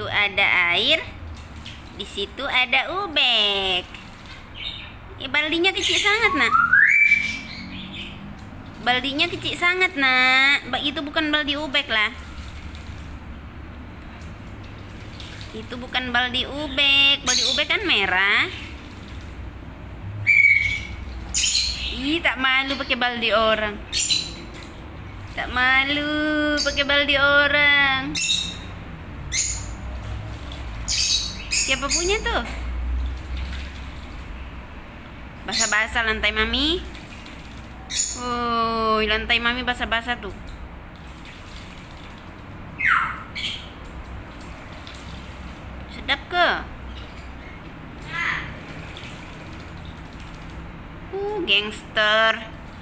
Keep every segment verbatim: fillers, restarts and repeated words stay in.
situ ada air, di situ ada ubek. Eh, baldinya kecil sangat, Nak. Baldinya kecil sangat, Nak. Itu bukan baldi ubek lah. Itu bukan baldi ubek. Baldi ubek kan merah. Ih, tak malu pakai baldi orang. Tak malu pakai baldi orang. Siapa punya tuh? Basah-basah lantai Mami. Oh, lantai Mami basah-basah tuh. Sedap ke? Uh, gangster.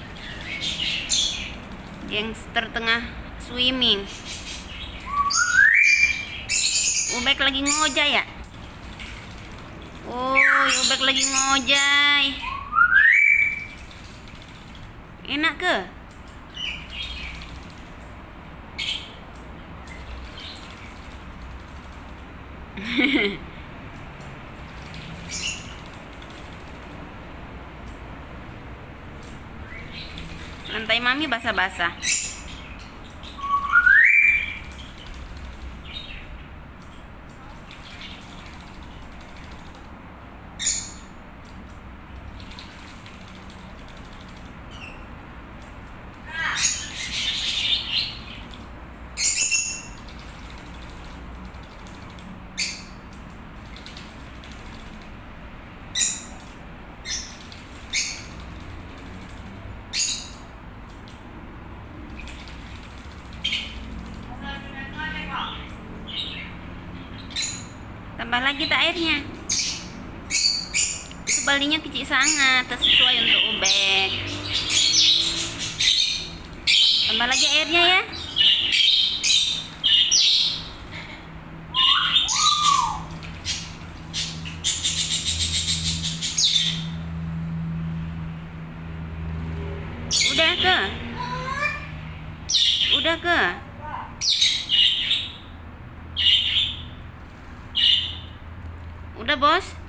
Gangster tengah swimming. Ubek lagi ngojay ya? Oh, Ubek lagi ngojay. Enak ke? Lantai Mami basah-basah. Tambah lagi tak airnya. Itu baldinya kecil sangat, sesuai untuk ubek. Tambah lagi airnya ya. Udah ke? Udah ke? Udah, Bos?